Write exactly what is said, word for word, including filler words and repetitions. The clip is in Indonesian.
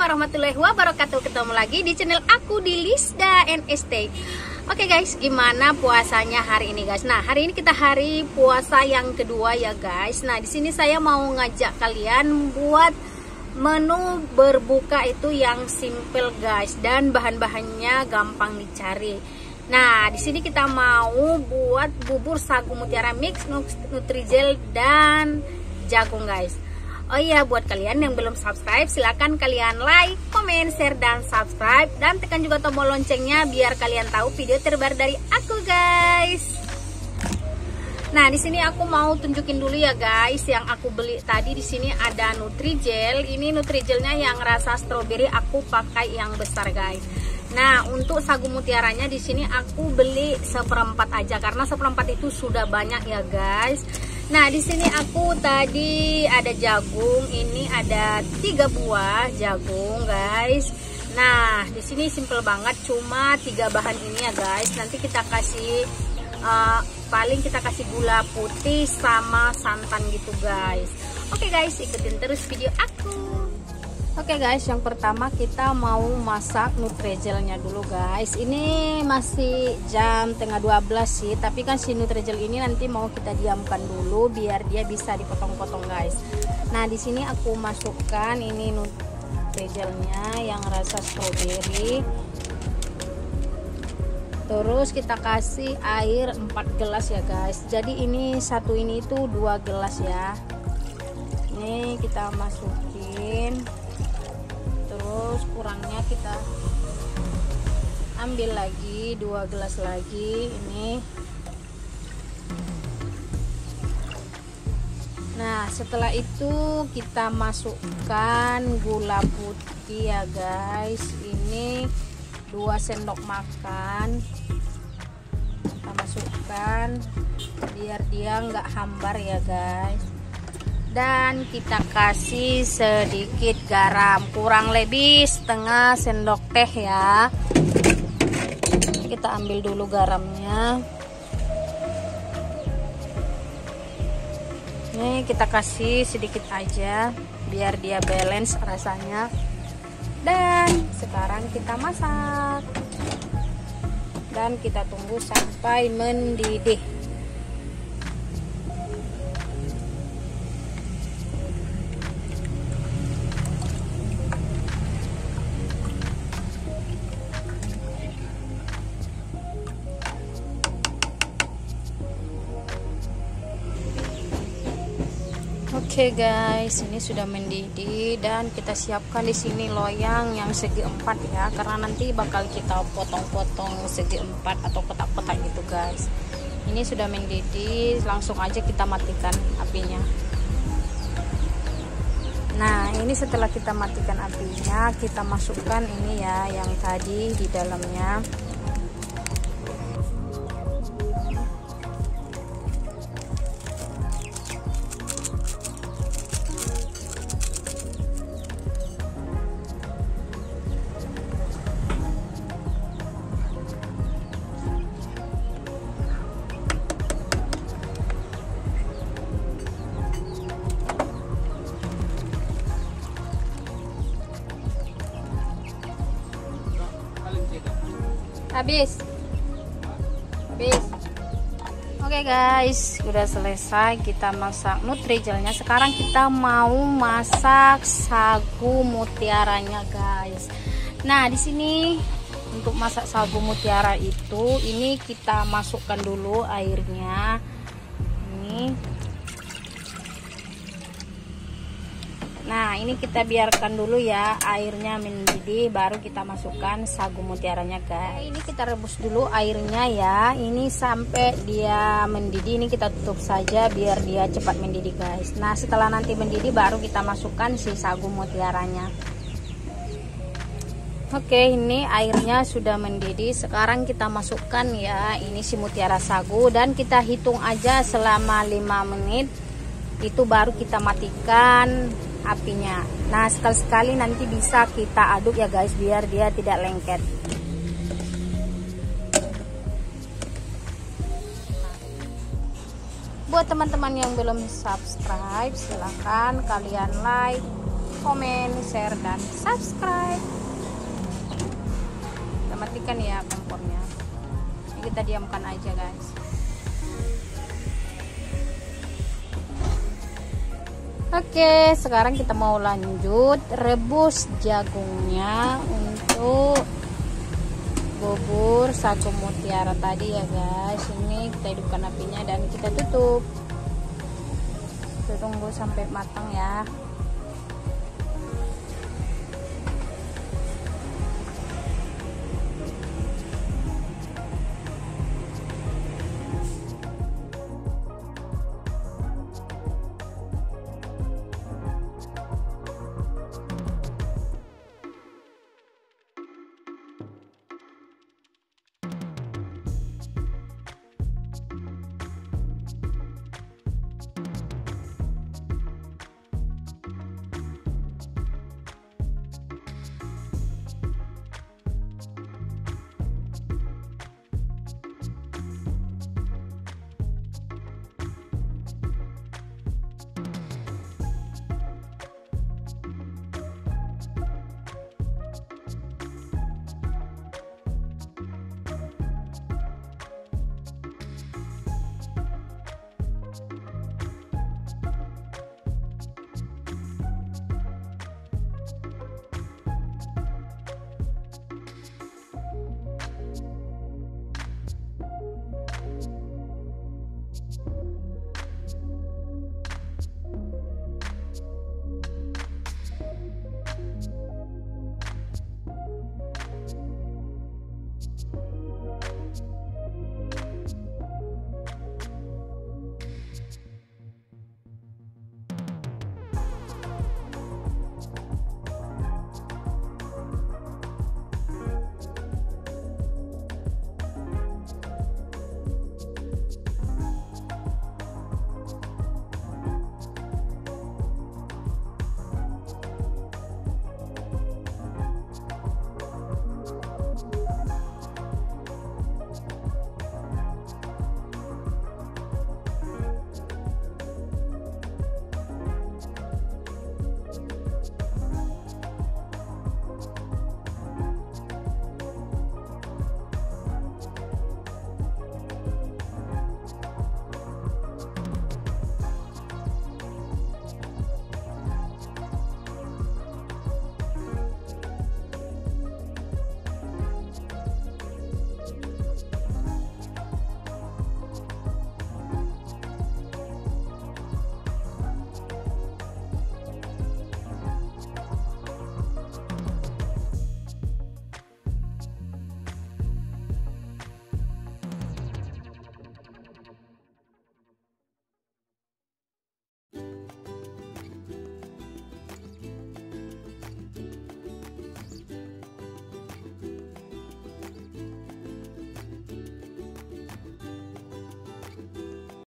warahmatullahi wabarakatuh. Ketemu lagi di channel aku di Lisda and Stay. Oke guys, gimana puasanya hari ini guys? Nah, hari ini kita hari puasa yang kedua ya guys. Nah, di sini saya mau ngajak kalian buat menu berbuka itu yang simple guys, dan bahan-bahannya gampang dicari. Nah, di sini kita mau buat bubur sagu mutiara mix, Nutrijel dan jagung guys. Oh iya, buat kalian yang belum subscribe, silahkan kalian like, komen, share, dan subscribe, dan tekan juga tombol loncengnya biar kalian tahu video terbaru dari aku guys. Nah, di sini aku mau tunjukin dulu ya guys, yang aku beli tadi. Di sini ada Nutrijel. Ini Nutrijelnya yang rasa stroberi, aku pakai yang besar guys. Nah, untuk sagu mutiaranya di sini aku beli seperempat aja karena seperempat itu sudah banyak ya guys. Nah, di sini aku tadi ada jagung, ini ada tiga buah jagung guys. Nah, di sini simple banget, cuma tiga bahan ini ya guys. Nanti kita kasih uh, paling kita kasih gula putih sama santan gitu guys. Oke guys, ikutin terus video aku. Oke guys, yang pertama kita mau masak Nutrijelnya dulu guys. Ini masih jam tengah dua belas sih, tapi kan si Nutrijel ini nanti mau kita diamkan dulu biar dia bisa dipotong-potong guys. Nah, di sini aku masukkan ini Nutrijelnya yang rasa stroberi. Terus kita kasih air empat gelas ya guys. Jadi ini satu ini itu dua gelas ya. Ini kita masukin. Terus kurangnya kita ambil lagi dua gelas lagi ini. Nah, setelah itu kita masukkan gula putih ya guys. Ini dua sendok makan kita masukkan biar dia nggak hambar ya guys. Dan kita kasih sedikit garam, kurang lebih setengah sendok teh ya. Kita ambil dulu garamnya. Ini kita kasih sedikit aja biar dia balance rasanya. Dan sekarang kita masak. Dan kita tunggu sampai mendidih. Oke guys, ini sudah mendidih dan kita siapkan di sini loyang yang segi empat ya, karena nanti bakal kita potong-potong segi empat atau kotak-kotak gitu guys. Ini sudah mendidih, langsung aja kita matikan apinya. Nah, ini setelah kita matikan apinya, kita masukkan ini ya yang tadi di dalamnya. Habis habis Oke guys, udah selesai kita masak Nutrijelnya. Sekarang kita mau masak sagu mutiaranya guys. Nah, di sini untuk masak sagu mutiara itu, ini kita masukkan dulu airnya ini. Nah, ini kita biarkan dulu ya airnya mendidih, baru kita masukkan sagu mutiaranya guys. Ini kita rebus dulu airnya ya, ini sampai dia mendidih. Ini kita tutup saja biar dia cepat mendidih guys. Nah, setelah nanti mendidih baru kita masukkan si sagu mutiaranya. Oke, ini airnya sudah mendidih. Sekarang kita masukkan ya ini si mutiara sagu, dan kita hitung aja selama lima menit. Itu baru kita matikan apinya. Nah, sekali-sekali nanti bisa kita aduk ya guys biar dia tidak lengket. Buat teman-teman yang belum subscribe, silahkan kalian like, komen, share, dan subscribe. Kita matikan ya kompornya. Ini kita diamkan aja guys. Oke, sekarang kita mau lanjut rebus jagungnya untuk bubur sagu mutiara tadi ya guys. Ini kita hidupkan apinya dan kita tutup. Kita tunggu sampai matang ya.